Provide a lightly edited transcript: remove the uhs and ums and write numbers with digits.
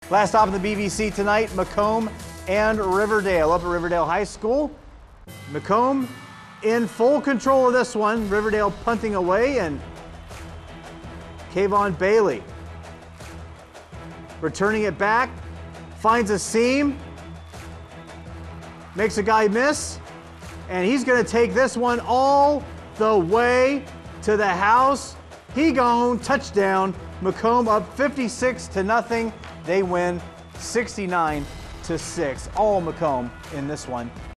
Last stop in the BBC tonight, McComb and Riverdale. Up at Riverdale High School, McComb in full control of this one. Riverdale punting away, and Kayvon Bailey returning it back, finds a seam, makes a guy miss, and he's going to take this one all the way to the house. He gone, touchdown. McComb up 56-0. They win 69-6. All McComb in this one.